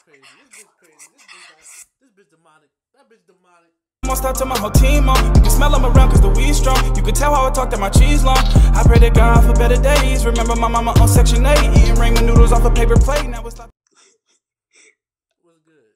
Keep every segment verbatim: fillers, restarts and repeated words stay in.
crazy. This bitch crazy. This bitch, this bitch demonic. That bitch demonic. I'm gonna start to my whole team on. You can smell them around cause the weed's strong. You can tell how I talk that my cheese long. I pray to God for better days. Remember my mama on section eight, eating ramen noodles off a paper plate. Now it's like What's good?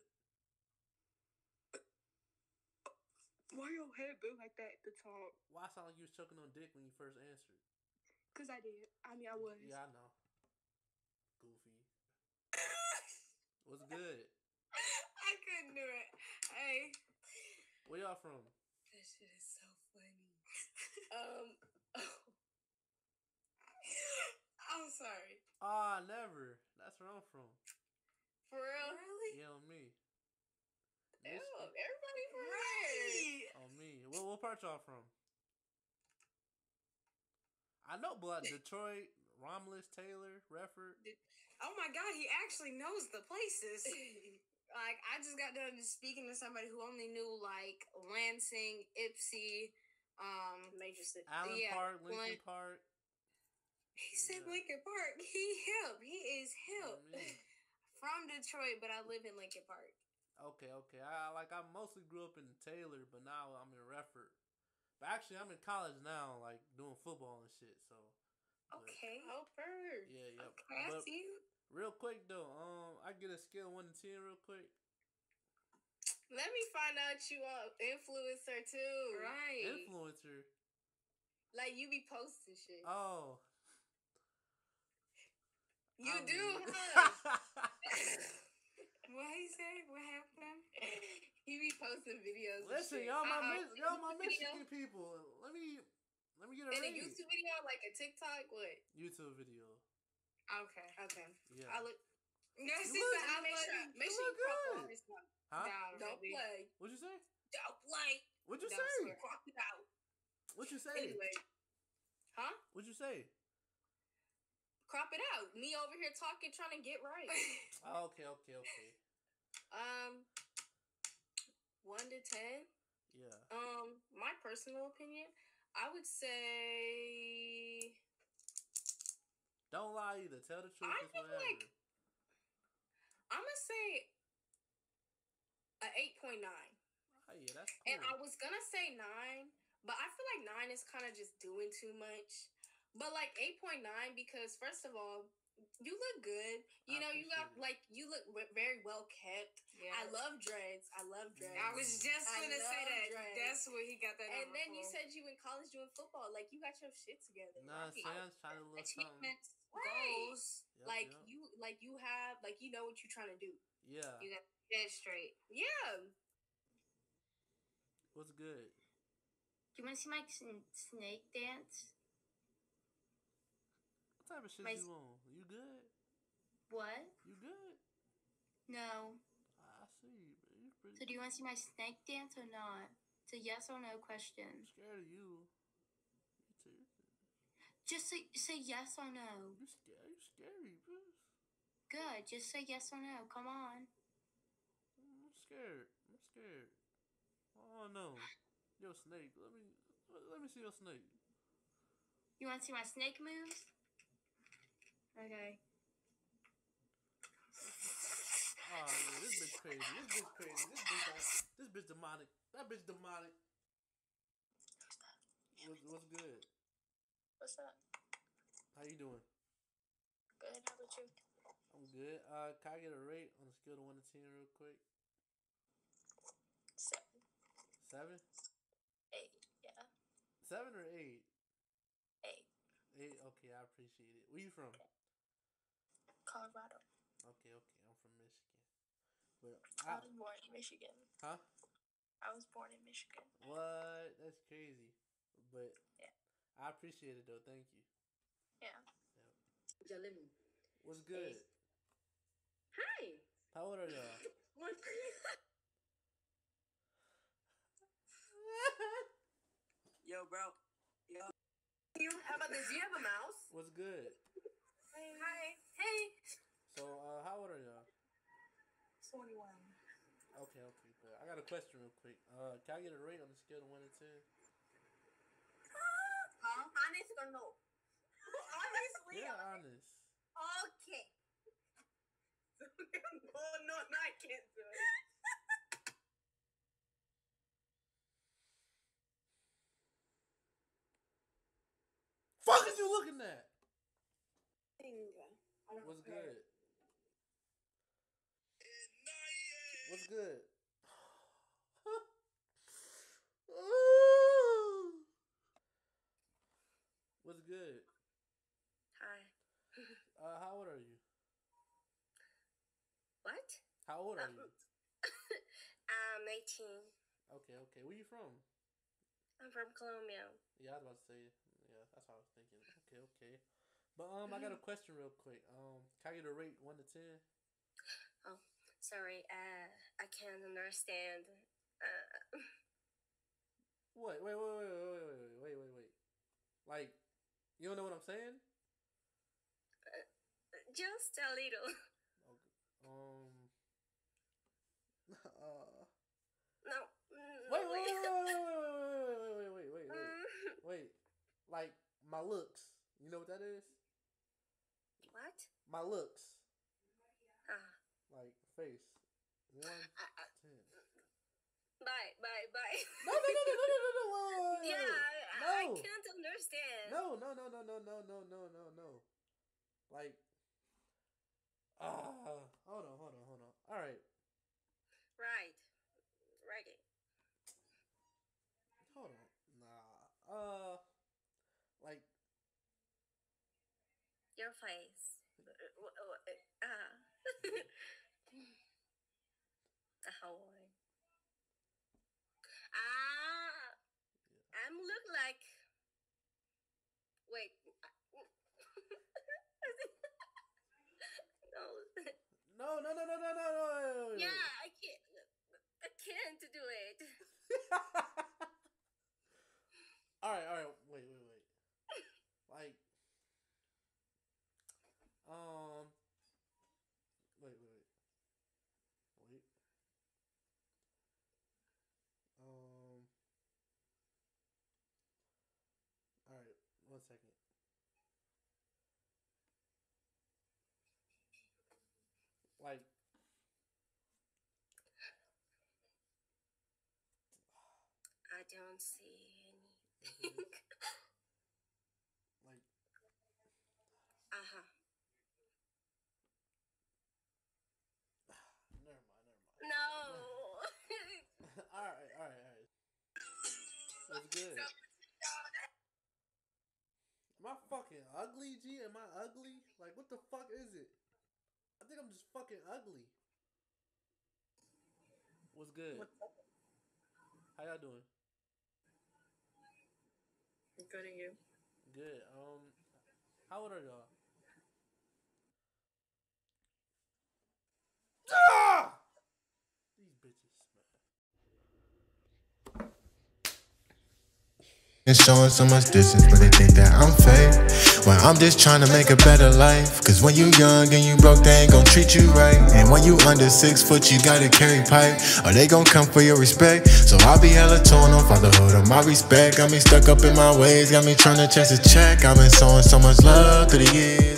Why your head go like that at the top? Why I sound like you was choking on dick when you first answered? Cause I did. I mean, I was. Yeah, I know. Goofy. What's good? I couldn't do it. Hey. Where y'all from? That shit is so funny. um. Oh. I'm sorry. Ah, never. That's where I'm from. For real? Really? Yeah, on me. Ew, Michigan. everybody from right. On me. What, what part y'all from? I know blood. Detroit, Romulus, Taylor, Redford. Oh my God, he actually knows the places. Like, I just got done just speaking to somebody who only knew, like, Lansing, Ipsy, um... Major city. Allen yeah, Park, Lincoln Lin- Park. He said Yeah. Lincoln Park. He hip. He is hip. On me. From Detroit, but I live in Lincoln Park. Okay, okay. I like I mostly grew up in Taylor, but now I'm in Redford. But actually, I'm in college now, like doing football and shit. So. But, Okay. Oh, bird. yeah, yeah. Okay, I But see you. real quick though, um, I get a scale of one to ten, real quick. Let me find out you are influencer too. Right. Influencer. Like you be posting shit. Oh. You I do, mean- huh? What he say? What happened? He be posting videos. Listen, and shit. y'all my Uh-uh. Mis- y'all my YouTube Michigan video? people. Let me let me get a In a read. YouTube video, like a TikTok, what? YouTube video. Okay, okay. Yeah. I look. Yeah, You see, look- so I make sure, you make sure look you crop good. all this stuff. Huh? Down, don't baby. play. What'd you say? Don't play. What'd you Don't say? swear. Crop it out. What'd you say? Anyway, huh? What'd you say? Crop it out. Me over here talking, trying to get right. Oh, okay, okay, okay. um, one to ten. Yeah. Um, my personal opinion, I would say. Don't lie either. Tell the truth. I It's feel whatever. like- I'm gonna say a eight point nine. Oh yeah, that's cool. And I was gonna say nine, but I feel like nine is kind of just doing too much. But like eight point nine because first of all, you look good. You I know, you got appreciate it. like you look w- very well kept. Yeah. I love dreads. I love dreads. I was just I gonna say love that. dreads. That's where he got that. And number then you from. said you in college doing football. Like you got your shit together. Nah, right? Sam's trying to little something. achievements, Right. goals. Yep, Like yep. you, like you have, like you know what you're trying to do. Yeah. You got that straight. Yeah. What's good? Do you want to see my sn- snake dance? What type of shit My- you on? You good? What? You good? No. I see. But you pretty. So do you want to see my snake dance or not? It's a yes or no I'm question. scared of you. You too. Just say, say yes or no. You scared? You scary, bitch. Good. Just say yes or no. Come on. I'm scared. I'm scared. Oh no. Yo, snake. Let me let me see your snake. You want to see my snake moves? Okay. Oh yeah, this bitch crazy. This bitch crazy. This bitch this bitch demonic. That bitch demonic. What's, what's good? What's up? How you doing? Good. How about you? I'm good. Uh, can I get a rate on a scale of one to ten, real quick? Seven. Seven? Eight. Yeah. Seven or eight? Eight. Eight. Okay, I appreciate it. Where you from? Colorado. Okay, okay. I'm from Michigan. But I I, was born in Michigan. huh? I was born in Michigan. What? That's crazy. But Yeah. I appreciate it though. Thank you. Yeah. Jalimi. What's good? Hi. How old are y'all? Yo, bro. Yo. You, how about this? Do you have a mouse? What's good? Hi. Hi. Hey. So, uh, how old are y'all? twenty-one. Okay, okay, but I got a question real quick. Uh, can I get a rate on the scale of one to ten? Huh? Honest or no? Honestly. Yeah, honest. Okay. no, no, not I can't do it. Fuck is you looking at? What's good? What's good? What's good? Hi. Uh, how old are you? What? How old are Um, you? I'm eighteen. Okay, okay. Where you from? I'm from Colombia. Yeah, I was about to say. Yeah, that's what I was thinking. Okay, okay. But um, I got a question real quick. Um, can I get a rate one to ten? Oh, sorry. Uh, I can't understand. Uh, What? Wait, wait, wait, wait, wait, wait, wait, wait, wait. Like, you don't know what I'm saying? just a little. Okay. Um. Uh. No. mm, Wait, wait, wait, wait, wait, wait, wait, wait, wait, wait, Mm, wait. Like my looks. You know what that is? What? My looks. Ah. Like face. One I, I, to ten. bye, bye, bye. No, no, no, no, no, no, no, no. Wait, wait, wait, Yeah, wait. I, No. I can't understand. No, no, no, no, no, no, no, no, no, no. Like, ah, uh, hold on, hold on, hold on. All right, Right. Ready. hold on. Nah, uh, like, Your face. Ah. How are you? Ah. I'm look like. Wait. No. no, no, no, no, no, no, no. Yeah, I can't. I can't do it. All right, all right. Wait, wait, wait. Like, um, wait, wait, wait, wait. Um, all right. One second. Like, I don't see anything. like, Uh huh. never mind, never mind. No. all right, all right, all right. What's good? Am I fucking ugly, G? Am I ugly? Like, what the fuck is it? I think I'm just fucking ugly. What's good? How y'all doing? Good at you. Good. Um, how old are y'all? Ah! These bitches, man. And showing so much distance, but they think that I'm fake. Well, I'm just trying to make a better life. Cause when you young and you broke, they ain't gon' treat you right. And when you under six foot, you gotta carry pipe, or they gon' come for your respect. So I'll be hella torn on fatherhood or my respect. Got me stuck up in my ways, got me trying to chase a check. I've been showing so much love through the years.